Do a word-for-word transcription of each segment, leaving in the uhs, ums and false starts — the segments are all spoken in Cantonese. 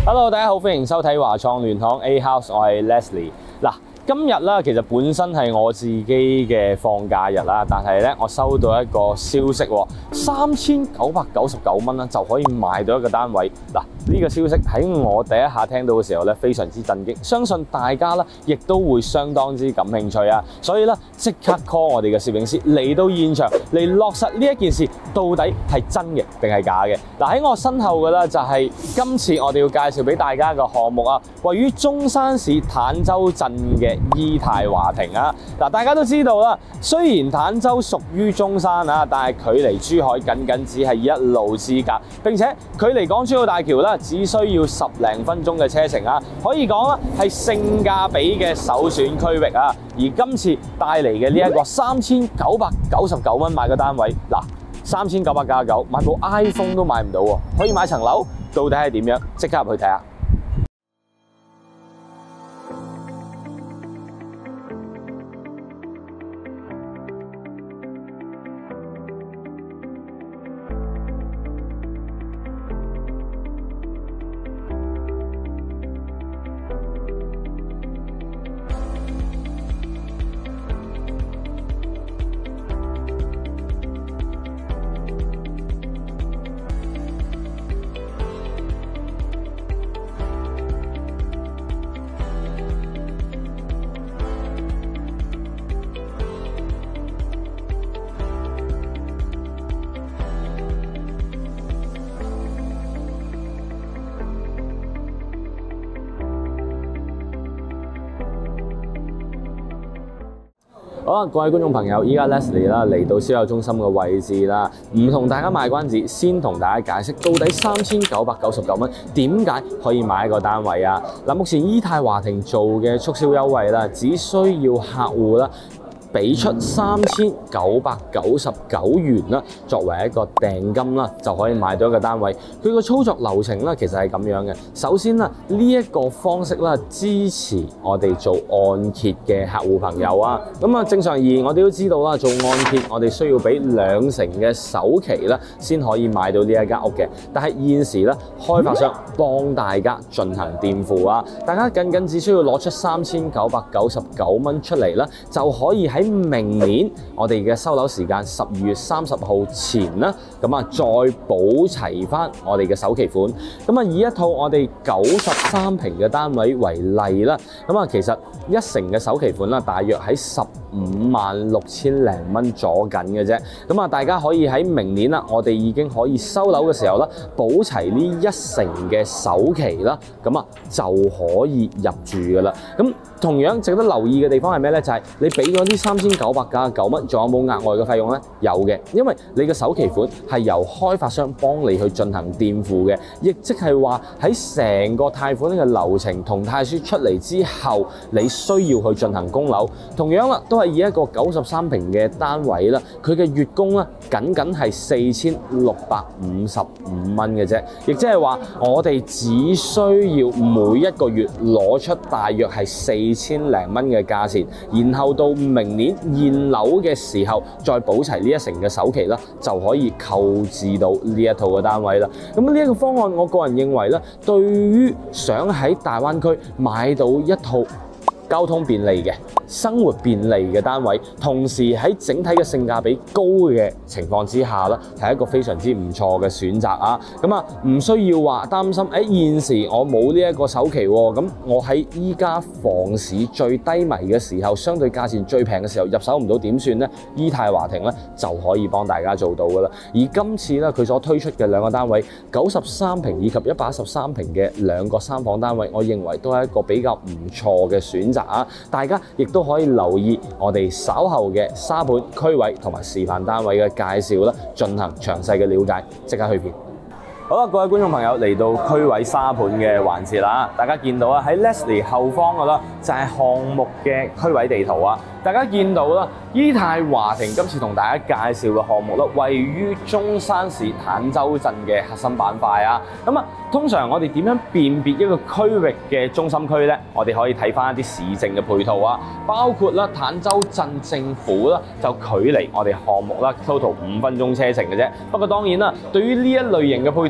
Hello， 大家好，歡迎收睇華創聯行 A House， 我係 Leslie。嗱，今日啦，其實本身係我自己嘅放假日啦，但係咧，我收到一個消息，三千九百九十九蚊啦就可以買到一個單位。嗱，呢個消息喺我第一下聽到嘅時候咧，非常之震驚，相信大家啦，亦都會相當之感興趣啊。所以咧，即刻 call 我哋嘅攝影師嚟到現場嚟落實呢一件事，到底係真嘅定係假嘅？嗱，喺我身後嘅咧就係今次我哋要介紹俾大家嘅項目啊，位於中山市坦洲鎮嘅伊泰華庭啊。嗱，大家都知道啦，雖然坦洲屬於中山啊，但係距離珠海僅僅只係一路之隔，並且距離港珠澳大橋啦，只需要十零分鐘嘅車程啊，可以講啦係性價比嘅首選區域啊。而今次帶嚟嘅呢一個三千九百九十九蚊買個單位，嗱，三千九百九十九買部 iPhone 都買唔到喎，可以買層樓，到底係點樣？即刻入去睇下。好啦，各位觀眾朋友，依家 Leslie 啦嚟到銷售中心嘅位置啦，唔同大家賣關子，先同大家解釋到底三千九百九十九蚊點解可以買一個單位啊？嗱，目前伊泰華庭做嘅促銷優惠啦，只需要客戶啦俾出三千九百九十九元啦，作為一個訂金啦，就可以買到一個單位。佢個操作流程啦，其實係咁樣嘅。首先啦，呢一個方式啦，支持我哋做按揭嘅客戶朋友啊。咁啊，正常而言，我哋都知道啦，做按揭我哋需要俾兩成嘅首期啦，先可以買到呢一間屋嘅。但係現時咧，開發商幫大家進行墊付啊，大家僅僅只需要攞出三千九百九十九蚊出嚟啦，就可以喺明年我哋嘅收樓時間十二月三十號前啦，咁啊再補齊翻我哋嘅首期款。咁啊以一套我哋九十三平嘅單位為例啦，咁啊其實一成嘅首期款啦，大約喺十五萬六千零蚊左緊嘅啫。咁啊大家可以喺明年啦，我哋已經可以收樓嘅時候啦，補齊呢一成嘅首期啦，咁啊就可以入住噶啦。咁同樣值得留意嘅地方係咩咧？就係你俾咗呢三千九百九十九蚊，仲有冇額外嘅費用咧？有嘅，因為你嘅首期款係由開發商幫你去進行墊付嘅，亦即係話喺成個貸款呢個流程同貸書出嚟之後，你需要去進行供樓。同樣啦，都係以一個九十三平嘅單位啦，佢嘅月供咧僅僅係四千六百五十五蚊嘅啫，亦即係話我哋只需要每一個月攞出大約係四千零蚊嘅價錢，然後到明年現樓嘅時候再補齊呢一成嘅首期啦，就可以購置到呢一套嘅單位啦。咁呢一個方案，我個人認為咧，對於想喺大灣區買到一套交通便利嘅、生活便利嘅單位，同時喺整體嘅性價比高嘅情況之下咧，係一個非常之唔錯嘅選擇啊！咁啊，唔需要話擔心，誒、欸、現時我冇呢一個首期喎，咁我喺依家房市最低迷嘅時候，相對價錢最平嘅時候入手唔到點算呢？伊泰華庭咧就可以幫大家做到噶啦。而今次咧佢所推出嘅兩個單位，九十三平以及一百一十三平嘅兩個三房單位，我認為都係一個比較唔錯嘅選擇。大家亦都可以留意我哋稍後嘅沙盤區位同埋示範單位嘅介紹啦，進行詳細嘅了解。即刻去片。好啦，各位觀眾朋友，嚟到區位沙盤嘅環節啦，大家見到啊喺 Leslie 後方嘅啦，就係項目嘅區位地圖啊。大家見到啦，伊泰華庭今次同大家介紹嘅項目啦，位於中山市坦洲鎮嘅核心板塊啊。咁啊，通常我哋點樣辨別一個區域嘅中心區呢？我哋可以睇翻一啲市政嘅配套啊，包括啦坦洲鎮政府啦，就距離我哋項目啦 total 五分鐘車程嘅啫。不過當然啦，對於呢一類型嘅配套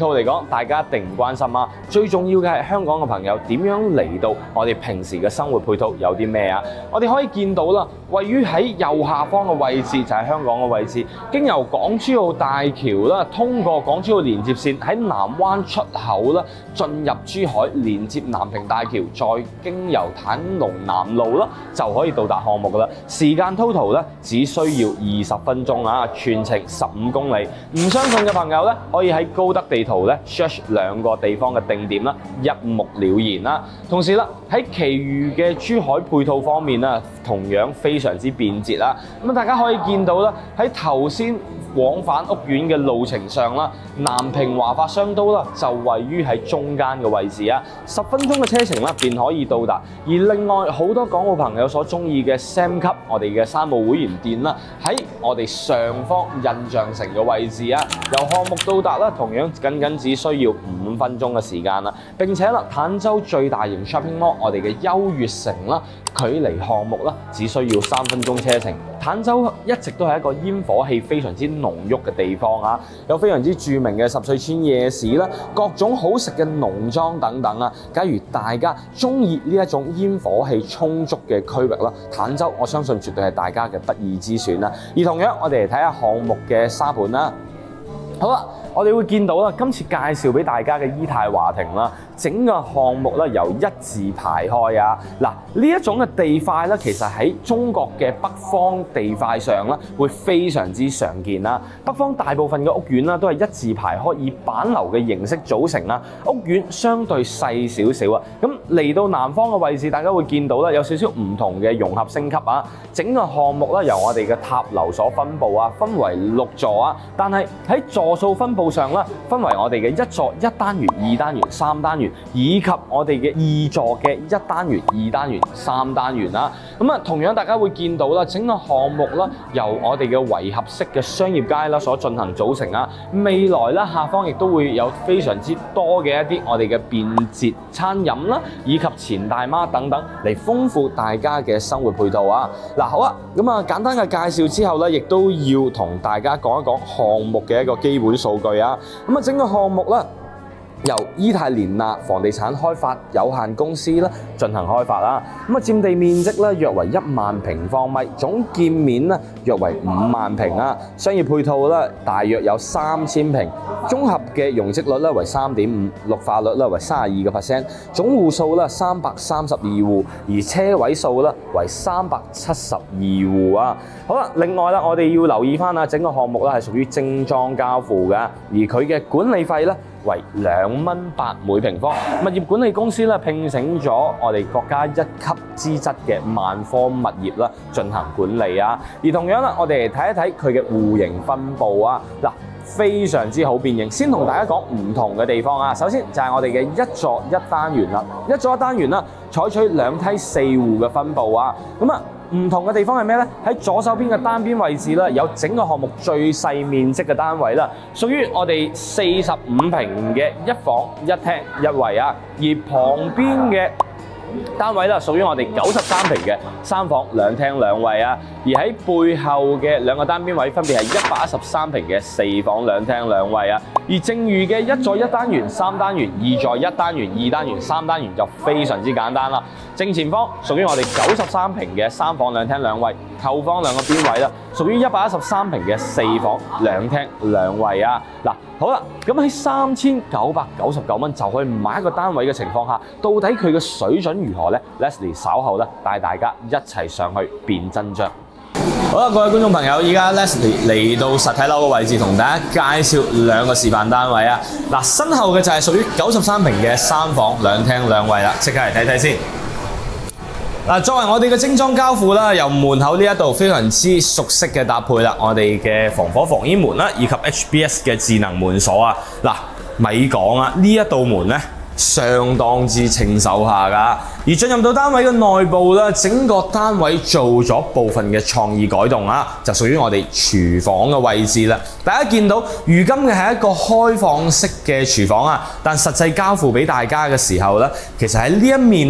套嚟講，大家一定唔關心啊。最重要嘅係香港嘅朋友點樣嚟到我哋平時嘅生活配套有啲咩啊？我哋可以見到啦，位於喺右下方嘅位置就係香港嘅位置，經由港珠澳大橋啦，通過港珠澳連接線喺南灣出口啦，進入珠海連接南屏大橋，再經由坦龍南路啦，就可以到達項目噶啦。時間 total 咧只需要二十分鐘啊，全程十五公里。唔相信嘅朋友咧，可以喺高德地圖咧 search 兩個地方嘅定點啦，一目了然啦。同時啦，喺其餘嘅珠海配套方面啦，同樣非常之便捷啦。咁大家可以見到啦，喺頭先往返屋苑嘅路程上啦，南屏華發商都啦就位於喺中間嘅位置啊，十分鐘嘅車程啦便可以到達。而另外好多港澳朋友所中意嘅 Sam 級我哋嘅山姆會員店啦，喺我哋上方印象城嘅位置啊，由項目到達啦，同樣僅僅只需要五分鐘嘅時間啦。並且啦，坦洲最大型 shopping mall 我哋嘅優越城啦，距離項目啦只需要三分鐘車程。坦洲一直都係一個煙火氣非常之濃郁嘅地方啊，有非常之著名嘅十歲村夜市啦，各種好食嘅農莊等等啊。假如大家中意呢一種煙火氣充足嘅區域啦，坦洲我相信絕對係大家嘅不二之選啦。而同樣，我哋嚟睇下項目嘅沙盤啦。好啦，我哋會見到啦，今次介紹俾大家嘅伊泰華庭啦，整個項目咧由一字排開啊。嗱，呢一種嘅地塊咧，其實喺中國嘅北方地塊上咧，會非常之常見啦。北方大部分嘅屋苑啦，都係一字排開，以板樓嘅形式組成啦。屋苑相對細少少啊。咁嚟到南方嘅位置，大家會見到啦，有少少唔同嘅融合升級啊。整個項目咧由我哋嘅塔樓所分佈啊，分為六座啊。但係喺座數分佈上啦，分為我哋嘅一座一單元、二單元、三單元，以及我哋嘅二座嘅一單元、二單元、三單元啦。咁啊，同樣大家會見到啦，整個項目啦，由我哋嘅圍合式嘅商業街啦所進行組成啊。未來啦，下方亦都會有非常之多嘅一啲我哋嘅便捷餐飲啦，以及前大媽等等嚟豐富大家嘅生活配套啊。嗱，好啊，咁啊簡單嘅介紹之後咧，亦都要同大家講一講項目嘅一個基本數據啊。咁啊，整個項目啦，由伊泰連納房地產開發有限公司啦進行開發啦。咁啊，佔地面積咧約為一萬平方米，總建面咧約為五萬平啊。商業配套咧大約有三千平，綜合嘅容積率咧為三點五，綠化率咧為三十二個 percent， 總戶數咧三百三十二戶，而車位數咧為三百七十二戶啊。好啦，另外啦，我哋要留意翻啊，整個項目咧係屬於精裝交付嘅，而佢嘅管理費咧為兩蚊八每平方。物業管理公司咧聘請咗我哋國家一級資質嘅萬科物業啦進行管理啊。而同樣啦，我哋嚟睇一睇佢嘅戶型分佈啊。嗱，非常之好變形。先同大家講唔同嘅地方啊。首先就係我哋嘅一座一單元啦，一座一單元啦，採取兩梯四戶嘅分佈啊。咁啊，唔同嘅地方係咩呢？喺左手邊嘅單邊位置啦，有整個項目最細面積嘅單位啦，屬於我哋四十五平嘅一房一廳一衛啊。而旁邊嘅單位啦，屬於我哋九十三平嘅三房兩廳兩衛啊。而喺背後嘅兩個單邊位分別係一百一十三平嘅四房兩廳兩衛啊。而剩餘嘅一座一單元、三單元、二座一單元、二單元、三單元就非常之簡單啦。正前方屬於我哋九十三平嘅三房兩廳兩衛，後方兩個邊位啦，屬於一百一十三平嘅四房兩廳兩衛啊。嗱，好啦，咁喺三千九百九十九蚊就可以買一個單位嘅情況下，到底佢嘅水準如何呢？ Leslie 稍後咧帶大家一齊上去辨真章。好啦，各位觀眾朋友，依家 Leslie 嚟到實體樓嘅位置，同大家介紹兩個示範單位啊。嗱，身後嘅就係屬於九十三平嘅三房兩廳兩衛啦，即刻嚟睇睇先。嗱，作為我哋嘅精裝交付啦，由門口呢一度非常之熟悉嘅搭配啦，我哋嘅防火防煙門啦，以及 H B S 嘅智能門鎖啊。嗱，咪講啊，呢一道門咧，相當之清手下㗎。而進入到單位嘅內部咧，整個單位做咗部分嘅創意改動啊，就屬於我哋廚房嘅位置啦。大家見到如今嘅係一個開放式嘅廚房啊，但實際交付俾大家嘅時候咧，其實喺呢一面咧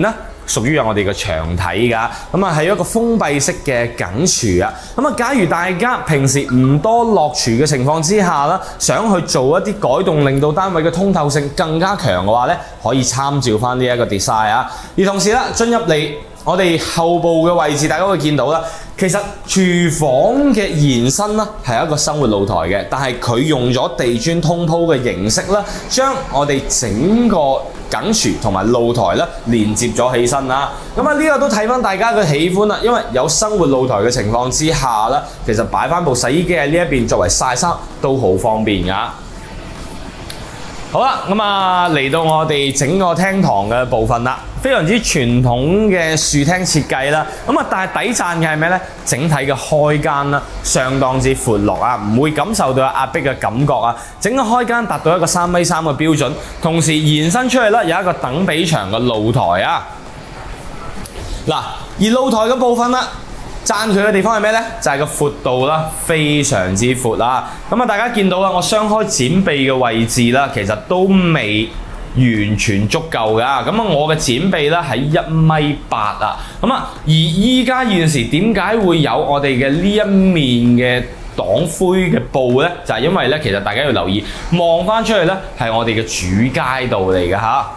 屬於我哋嘅牆體㗎，咁啊係一個封閉式嘅緊廚啊。咁啊，假如大家平時唔多落廚嘅情況之下啦，想去做一啲改動，令到單位嘅通透性更加強嘅話咧，可以參照翻呢一個 design 啊。而同時啦，進入嚟我哋後部嘅位置，大家會見到啦，其實廚房嘅延伸啦係一個生活露台嘅，但係佢用咗地磚通鋪嘅形式啦，將我哋整個緊廚同埋露台咧連接咗起身啦。咁啊，呢個都睇翻大家嘅喜歡啦，因為有生活露台嘅情況之下啦，其實擺翻部洗衣機喺呢一邊作為曬衫都好方便㗎。好啦，咁啊嚟到我哋整個廳堂嘅部分啦，非常之傳統嘅樹廳設計啦。咁啊，但係抵讚嘅係咩呢？整體嘅開間啦，相當之闊落啊，唔會感受到有壓迫嘅感覺啊。整個開間達到一個三米三嘅標準，同時延伸出去啦，有一個等比長嘅露台啊。嗱，而露台嘅部分啦，讚佢嘅地方係咩呢？就係個闊度啦，非常之闊啦。咁啊，大家見到啦，我雙開展臂嘅位置啦，其實都未完全足夠㗎。咁啊，我嘅展臂咧喺一米八啊。咁啊，而依家現時點解會有我哋嘅呢一面嘅擋灰嘅布呢？就係因為咧，其實大家要留意，望翻出去咧係我哋嘅主街道嚟㗎嚇。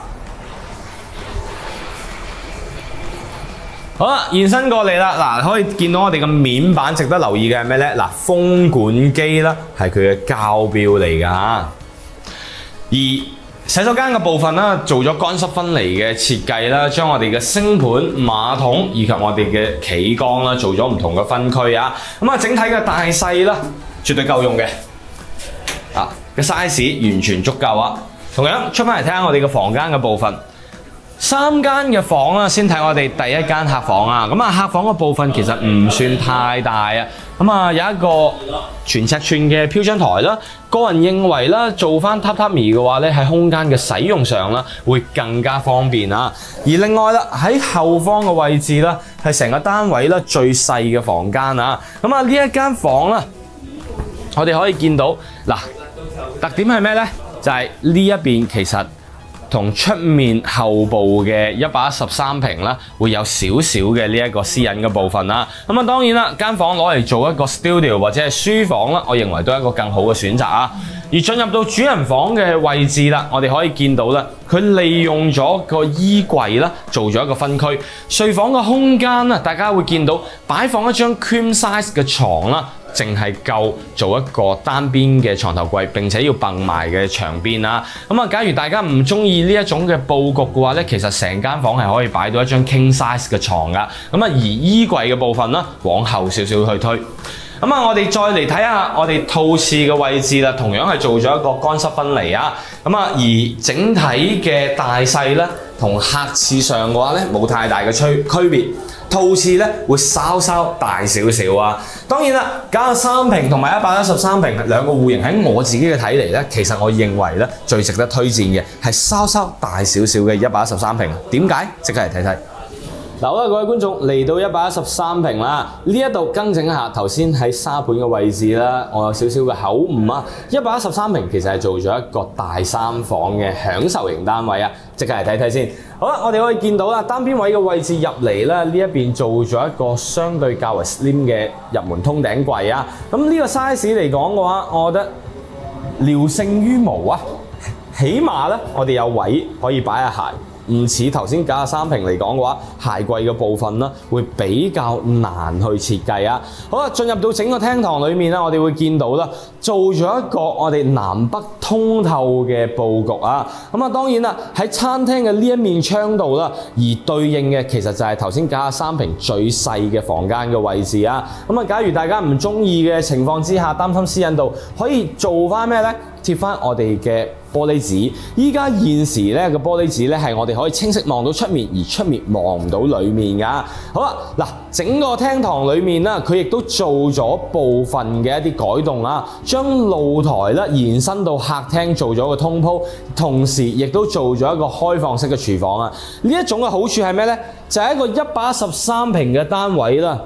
好啦，延伸過嚟啦，嗱，可以見到我哋嘅面板，值得留意嘅係咩咧？嗱，風管機啦，係佢嘅膠標嚟㗎嚇。而洗手間嘅部分啦，做咗乾濕分離嘅設計啦，將我哋嘅星盤、馬桶以及我哋嘅企缸啦，做咗唔同嘅分區啊。咁啊，整體嘅大細啦，絕對夠用嘅。啊，嘅 size 完全足夠啊。同樣出翻嚟睇下我哋嘅房間嘅部分。三間嘅房啦，先睇我哋第一間客房啊。咁啊，客房嘅部分其實唔算太大啊。咁啊，有一個全尺寸嘅飄張台啦。個人認為啦，做翻榻榻米嘅話咧，喺空間嘅使用上啦，會更加方便啊。而另外啦，喺後方嘅位置啦，係成個單位啦最細嘅房間啊。咁啊，呢一間房啦，我哋可以見到嗱，特點係咩咧？就係呢一邊其實同出面後部嘅一百一十三平啦，會有少少嘅呢一個私隱嘅部分啦。咁啊，當然啦，間房攞嚟做一個 studio 或者係書房啦，我認為都係一個更好嘅選擇啊。而進入到主人房嘅位置啦，我哋可以見到啦，佢利用咗個衣櫃啦，做咗一個分區。睡房嘅空間啦，大家會見到擺放一張 queen size 嘅床啦，淨係夠做一個單邊嘅床頭櫃，並且要並埋嘅牆邊啦。咁啊，假如大家唔中意呢一種嘅佈局嘅話咧，其實成間房係可以擺到一張 king size 嘅床噶。咁啊，而衣櫃嘅部分啦，往後少少去推。咁啊，我哋再嚟睇下我哋套廁嘅位置啦，同樣係做咗一個乾濕分離啊。咁啊，而整體嘅大細咧，同客廁上嘅話咧，冇太大嘅區區別。套廁咧會稍稍大少少啊。當然啦，九十三平同埋一百一十三平兩個戶型喺我自己嘅睇嚟咧，其實我認為咧最值得推薦嘅係稍稍大少少嘅一百一十三平。點解？即刻嚟睇睇。嗱，好啦，各位觀眾嚟到一百一十三平啦，呢一度更正一下頭先喺沙盤嘅位置啦，我有少少嘅口誤啊。一百一十三平其實係做咗一個大三房嘅享受型單位啊，即刻嚟睇睇先。好啦，我哋可以見到啦，單邊位嘅位置入嚟啦，呢一邊做咗一個相對較為 slim 嘅入門通頂櫃啊。咁呢個 size 嚟講嘅話，我覺得聊勝於無啊，起碼咧我哋有位可以擺下鞋。唔似頭先九十三平嚟講嘅話，鞋櫃嘅部分啦，會比較難去設計啊。好啦，進入到整個廳堂裏面啦，我哋會見到啦，做咗一個我哋南北通透嘅佈局啊。咁啊，當然啦，喺餐廳嘅呢一面窗度啦，而對應嘅其實就係頭先九十三平最細嘅房間嘅位置啊。咁啊，假如大家唔中意嘅情況之下，擔心私隱度，可以做翻咩呢？貼翻我哋嘅玻璃紙，依家現時咧個玻璃紙咧係我哋可以清晰望到出面，而出面望唔到裡面噶。好啦，嗱，整個廳堂裡面啦，佢亦都做咗部分嘅一啲改動啦，將露台咧延伸到客廳做咗個通鋪，同時亦都做咗一個開放式嘅廚房啊。呢一種嘅好處係咩咧？就係、是、一個一百一十三平嘅單位啦。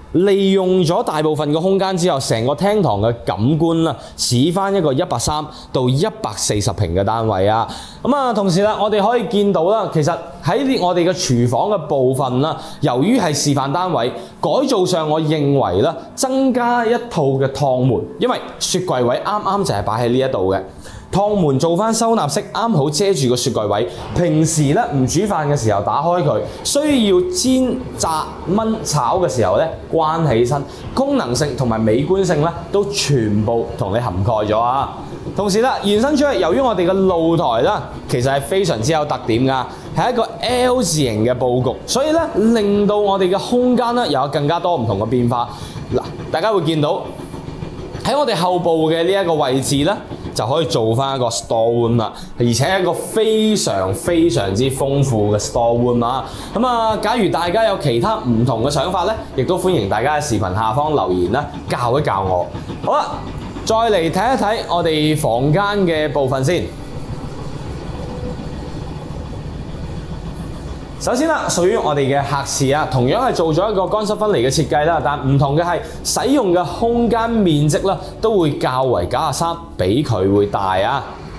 利用咗大部分嘅空間之後，成個廳堂嘅感官啦，似翻一個一百三到一百四十平嘅單位啊。咁啊，同時啦，我哋可以見到啦，其實喺我哋嘅廚房嘅部分啦，由於係示範單位，改造上我認為啦，增加一套嘅趟門，因為雪櫃位啱啱就係擺喺呢一度嘅。趟門做翻收納式，啱好遮住個雪櫃位。平時咧唔煮飯嘅時候打開佢，需要煎、炸、燜、炒嘅時候咧關起身，功能性同埋美觀性咧都全部同你涵蓋咗啊！同時啦，延伸出去，由於我哋嘅露台啦，其實係非常之有特點㗎，係一個 L 字形嘅佈局，所以咧令到我哋嘅空間咧有更加多唔同嘅變化。嗱，大家會見到喺我哋後部嘅呢一個位置咧，就可以做翻一個 store room 啦，而且一個非常非常之豐富嘅 store room 啦。咁啊，假如大家有其他唔同嘅想法咧，亦都歡迎大家喺視頻下方留言啦，教一教我。好啦，再嚟睇一睇我哋房間嘅部分先。首先啦，屬於我哋嘅客廁啊，同樣係做咗一個乾濕分離嘅設計啦，但唔同嘅係使用嘅空間面積啦，都會較為九十三，比佢會大啊。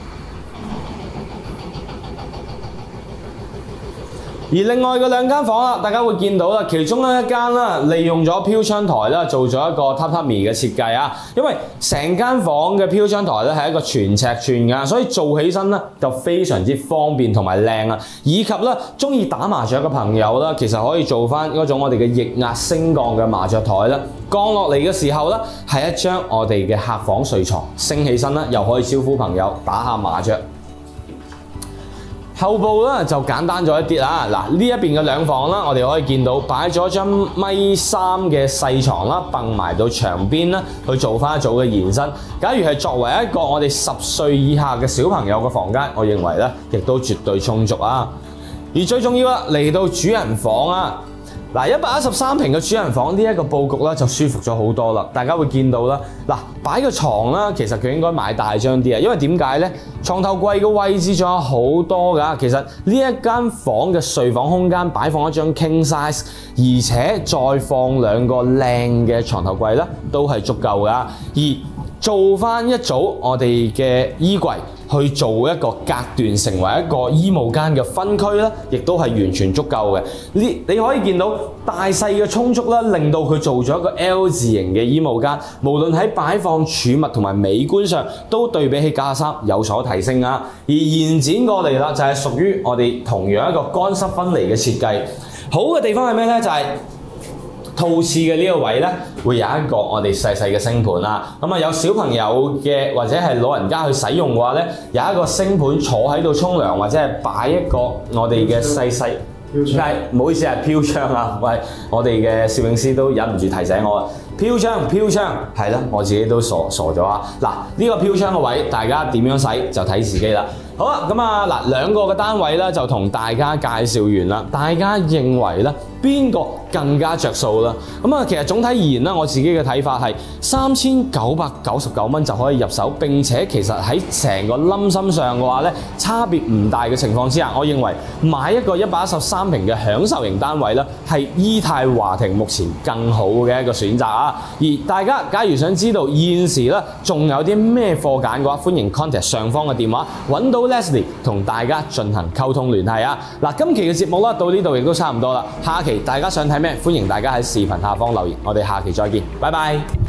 而另外嘅兩間房啦，大家會見到啦，其中咧一間啦，利用咗飄窗台啦，做咗一個榻榻米嘅設計啊。因為成間房嘅飄窗台咧係一個全尺寸㗎，所以做起身咧就非常之方便同埋靚啊。以及咧中意打麻雀嘅朋友啦，其實可以做翻嗰種我哋嘅液壓升降嘅麻雀台啦。降落嚟嘅時候咧，係一張我哋嘅客房睡床，升起身啦，又可以招呼朋友打下麻雀。後部咧就簡單咗一啲啦，嗱呢一邊嘅兩房啦，我哋可以見到擺咗張米三嘅細床啦，掟埋到牆邊啦，去做翻一組嘅延伸。假如係作為一個我哋十歲以下嘅小朋友嘅房間，我認為咧亦都絕對充足啊。而最重要啦，嚟到主人房啊！嗱，一百一十三平嘅主人房呢一個佈局咧就舒服咗好多啦，大家會見到啦。嗱，擺個床啦，其實佢應該買大張啲啊，因為點解咧？床頭櫃嘅位置仲有好多㗎。其實呢一間房嘅睡房空間擺放一張 king size， 而且再放兩個靚嘅床頭櫃咧，都係足夠㗎。而做翻一組我哋嘅衣櫃，去做一個隔斷，成為一個衣帽間嘅分區啦，亦都係完全足夠嘅。呢你可以見到大細嘅充足啦，令到佢做咗一個 L 字形嘅衣帽間，無論喺擺放儲物同埋美觀上，都對比起九十三有所提升啊。而延展過嚟啦，就係屬於我哋同樣一個乾濕分離嘅設計。好嘅地方係咩咧？就係、是套廁嘅呢個位咧，會有一個我哋細細嘅星盤啦。咁啊，有小朋友嘅或者係老人家去使用嘅話咧，有一個星盤坐喺度沖涼，或者係擺一個我哋嘅細細。係，唔好意思係飄窗啊！喂，我哋嘅攝影師都忍唔住提醒我，飄窗飄窗係啦，我自己都傻傻咗啊！嗱，呢個飄窗嘅位，大家點樣使就睇自己啦。好啦，咁啊嗱，兩個嘅單位咧就同大家介紹完啦。大家認為咧邊個更加着數啦？咁啊，其實總體而言咧，我自己嘅睇法係三千九百九十九蚊就可以入手，並且其實喺成個冧心上嘅話咧，差別唔大嘅情況之下，我認為買一個一百一十三平嘅享受型單位咧，係伊泰華庭目前更好嘅一個選擇啊！而大家假如想知道現時咧仲有啲咩貨揀嘅話，歡迎 contact 上方嘅電話揾到Leslie 同大家進行溝通聯繫啊！嗱，今期嘅節目啦，到呢度亦都差唔多啦。下期大家想睇咩？歡迎大家喺視頻下方留言。我哋下期再見，拜拜。